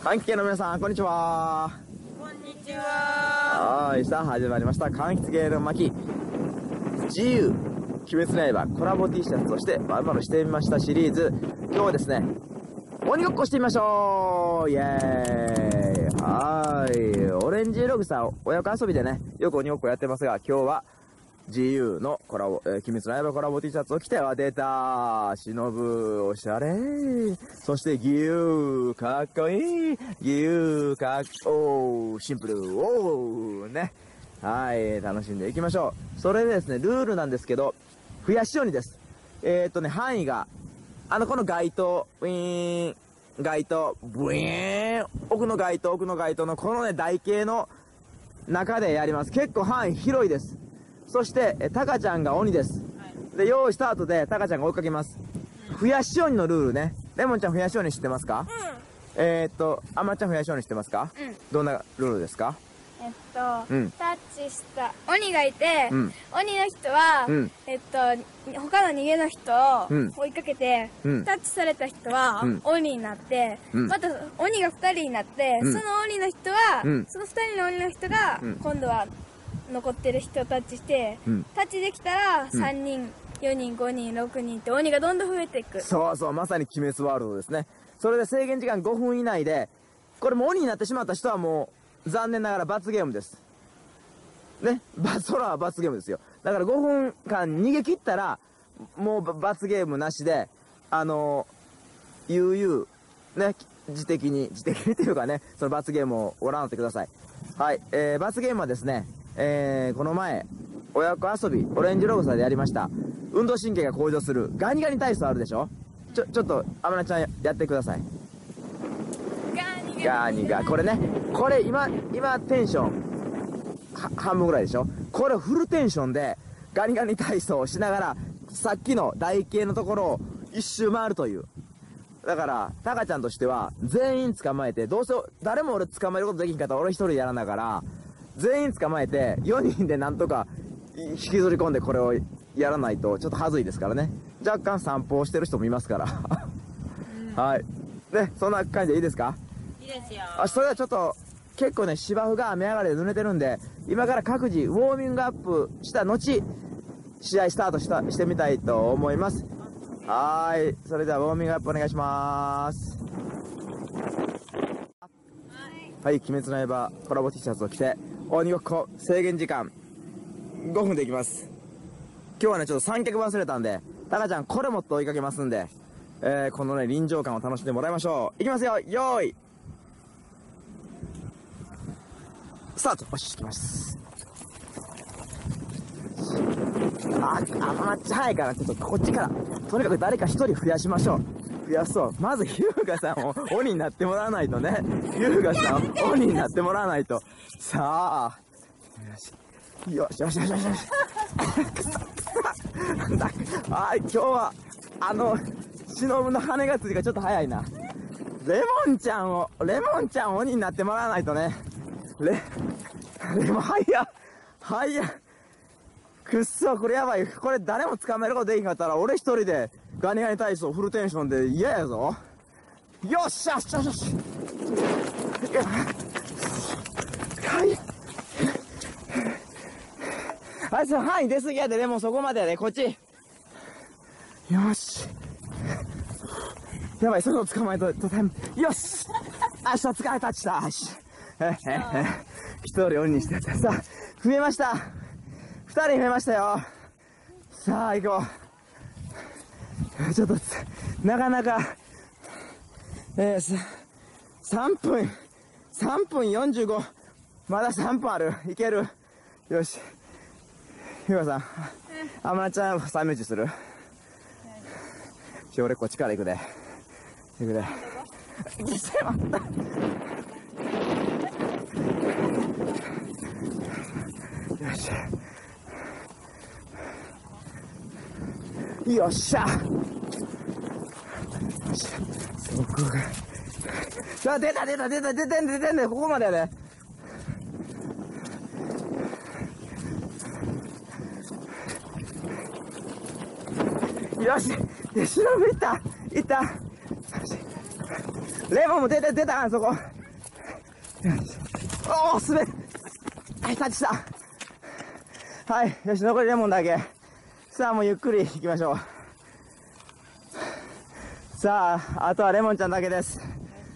柑橘系の皆さん、こんにちは。 こんにちは。 はい、さあ始まりました。柑橘系の巻。自由、鬼滅の刃コラボ T シャツとしてバルバルしてみましたシリーズ。今日はですね、鬼ごっこしてみましょうイエーイ。はい、オレンジログさん、親子遊びでね、よく鬼ごっこやってますが、今日は、自由のコラボ、鬼滅の刃コラボ T シャツを着ては出た。忍、おしゃれ。そして義勇、かっこいい。義勇、シンプル、ね。はい、楽しんでいきましょう。それでですね、ルールなんですけど、増やし鬼です。範囲が、この街灯、ブイーン、街灯、ブイーン、奥の街灯のこのね、台形の中でやります。結構範囲広いです。そして、タカちゃんが鬼です。で、用意スタートでタカちゃんが追いかけます。増やし鬼のルールね。レモンちゃん増やし鬼知ってますか？アマちゃん増やし鬼知ってますか？どんなルールですか？ タッチした鬼がいて、鬼の人は、他の逃げの人を追いかけて、タッチされた人は鬼になって、また鬼が2人になって、その鬼の人は、その2人の鬼の人が、今度は残ってる人をタッチして、タッチできたら3人、4人、5人、6人って鬼がどんどん増えていく。 そうそう、まさに鬼滅ワールドですね。それで制限時間5分以内で、これも鬼になってしまった人はもう、残念ながら罰ゲームです。ね。それは罰ゲームですよ。だから5分間逃げ切ったら、もう罰ゲームなしで、悠々、ね、自的にっていうかね、その罰ゲームをご覧になってください。はい、罰ゲームはですね、この前、親子遊び、オレンジログサでやりました。運動神経が向上する、ガニガニ体操あるでしょ？ちょっと、アマナちゃんやってください。ガニガ、これね、これ今テンション、半分ぐらいでしょ？これフルテンションで、ガニガニ体操をしながら、さっきの台形のところを一周回るという。だから、タカちゃんとしては、全員捕まえて、どうせ、誰も俺捕まえることできんかったら俺一人でやらながら、全員捕まえて、4人でなんとか、引きずり込んでこれをやらないと、ちょっと恥ずいですからね。若干散歩をしてる人もいますから。はい。ね、そんな感じでいいですか？ いいですよ。 それではちょっと、結構ね、芝生が雨上がりで濡れてるんで、今から各自、ウォーミングアップした後、試合スタートしてみたいと思います。はーい。それではウォーミングアップお願いします。はい、鬼滅の刃コラボ T シャツを着て、鬼ごっこ制限時間5分でいきます。今日はね、ちょっと三脚忘れたんで、タカちゃんこれ持って追いかけますんで、このね、臨場感を楽しんでもらいましょう。いきますよ、よーいスタート。よし、いきます。まっちゃ早いから、ちょっとこっちから、とにかく誰か一人増やしましょう。増やそう。まず、ヒュウガさんを鬼になってもらわないとね。ヒュウガさんを鬼になってもらわないと。さあ。よし。はい、今日は、忍の羽がついがちょっと早いな。レモンちゃんを鬼になってもらわないとね。レモン、はいや。くっそ、これやばい。これ誰も捕まえることできんかったら、俺一人でガニガニ体操フルテンションで嫌やぞ。よっしゃ。はい。あいつ範囲出すぎやで、でもそこまでやで、こっち。よし。やばい、それを捕まえと、よし。あ、捕まえた、一人鬼にしてやった。さあ、増えました。2人増えましたよ。さあ、行こう。ちょっと、なかなか、3分45。まだ3分ある。いける。よし。ひわさん、アマナちゃん、サメ打ちする？俺こっちから行くで。しまった。よっしゃ。そこが。さあ、出てんね、ここまでやで。よし、忍いった。レモンも出た、そこ。 おー、滑る。はい、タッチした。はい、よし、残りレモンだけ。さあ、もうゆっくり行きましょう。さあ、あとはレモンちゃんだけです。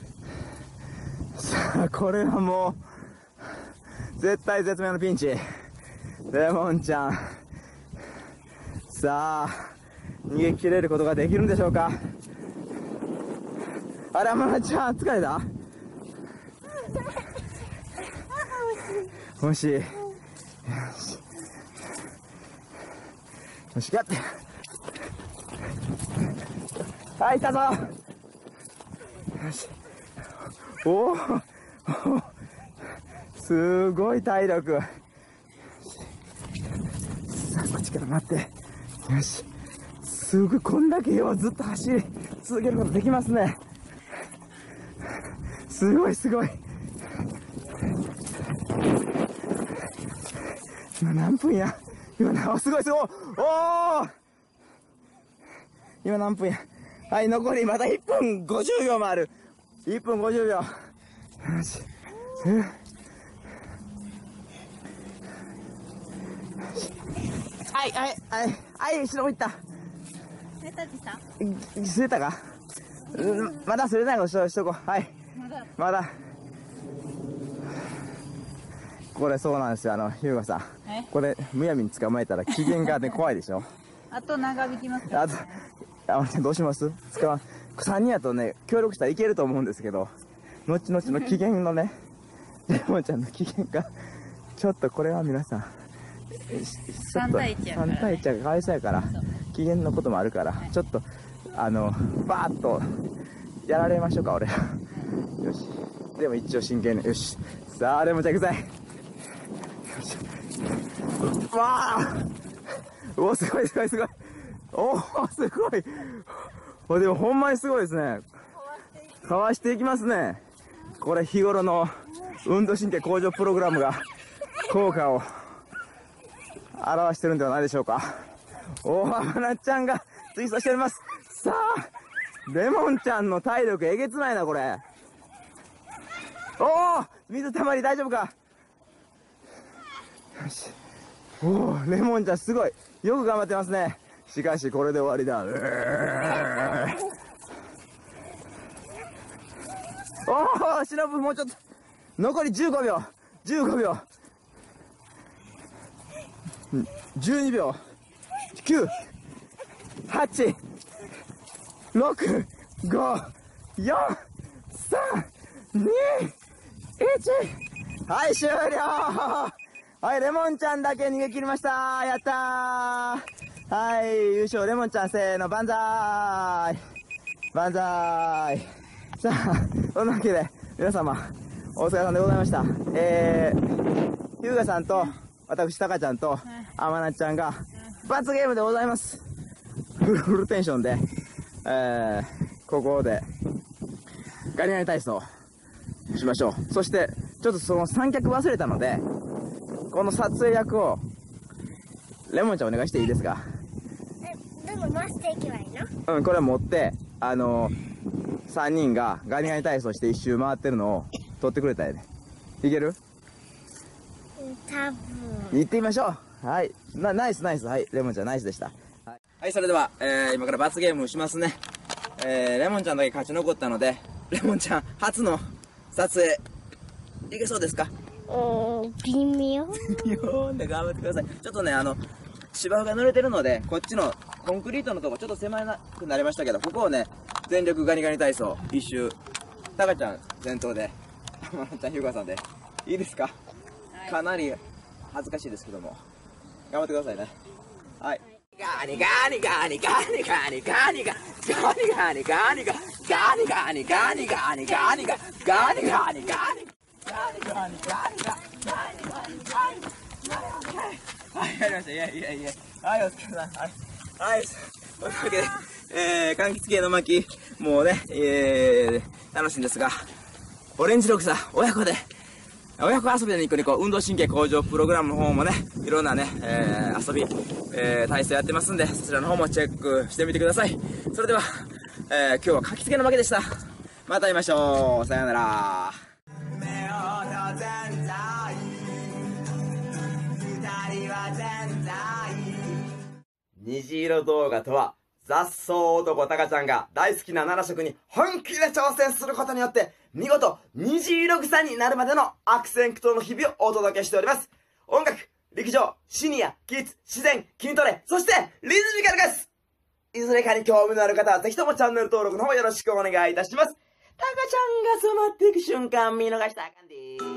さあ、これはもう、絶対絶命のピンチ。レモンちゃん。さあ、逃げ切れることができるんでしょうか。あれ、まなちゃん、疲れた？もし、よし、ガッて。はい、来たぞ。よし。おお、すごい体力。さあ、こっちから待って。よし。すぐこんだけよ、ずっと走り続けることできますね。すごいすごい。今何分や？今すごいすごい。おー！今何分や？はい、残りまだ1分50秒もある。1分50秒。よし。はい、はい、はい、はい、後ろ向いた。すれたか？まだすれないことしとこう。はい。まだ。これそうなんですよ、ひゅうがさん。これ、むやみに捕まえたら機嫌がね、怖いでしょ。 あと長引きますからね。 どうします？3人やとね、協力したらいけると思うんですけど、後々の機嫌のね、レモンちゃんの機嫌が、ちょっとこれは皆さん、 3対1やから、ね。 3対1がかわいそうやから、機嫌のこともあるから、ちょっと、バーッと、やられましょうか、俺ら。よし。でも一応真剣に、よし。さあ、レモンちゃん行くぜ。よし。わあ！おー、すごいすごいすごい。おー、すごい。でもほんまにすごいですね。かわしていきますね。これ日頃の運動神経向上プログラムが効果を表してるんではないでしょうか。おー、まなちゃんがツイストしております。さあ、レモンちゃんの体力えげつないな、これ。おー、水たまり大丈夫か。よし。おー、レモンちゃんすごい。よく頑張ってますね。しかしこれで終わりだ。おお、しのぶもうちょっと。残り15秒。15秒。12秒。9、8、6、5、4、3、2、1。はい、終了。はい、レモンちゃんだけ逃げ切りました。やったー。はい、優勝、レモンちゃん、せーの、万歳。万歳。さあ、そんなわけで、皆様、お疲れ様でございました。ひゅうがさんと、私、たかちゃんと、あまなちゃんが、罰ゲームでございます。フルテンションで、ここで、ガリガリ体操、しましょう。そして、ちょっとその三脚忘れたので、この撮影役を、レモンちゃんお願いしていいですか？ でも回していけばいいの？ うん、これ持って、3人がガリガリ体操して一周回ってるのを撮ってくれたやで。いける？ 多分。 行ってみましょう。はい。ナイスナイス。はい。レモンちゃんナイスでした。はい、それでは、今から罰ゲームしますね。レモンちゃんだけ勝ち残ったので、レモンちゃん初の撮影、いけそうですか？ 微妙。 微妙で頑張ってください。ちょっとね、芝生が濡れてるので、こっちのコンクリートのとこちょっと狭くなりましたけど、ここをね、全力ガニガニ体操、一周、タカちゃん先頭で、まなちゃん、ひゅうがさんで、いいですか？はい、かなり恥ずかしいですけども、頑張ってくださいね。はい。ガニガニガニガニガニガニガガニガニガニガガニガニガニガニガニガガニガニガニはい、やりました。いや。はい、お疲れさん。はい。というわけで、柑橘系の巻、もうね、楽しいんですが、オレンジロックさん、親子遊びでニコニコ、運動神経向上プログラムの方もね、いろんなね、遊び、体操やってますんで、そちらの方もチェックしてみてください。それでは、今日は柑橘系の巻でした。また会いましょう。さようなら。 虹色動画とは、雑草男タカちゃんが大好きな7色に本気で挑戦することによって、見事虹色草になるまでの悪戦苦闘の日々をお届けしております。音楽、陸上、シニア、キッズ、自然、筋トレ、そしてリズミカルです。いずれかに興味のある方はぜひともチャンネル登録の方よろしくお願いいたします。タカちゃんが染まっていく瞬間見逃したらあかんでー。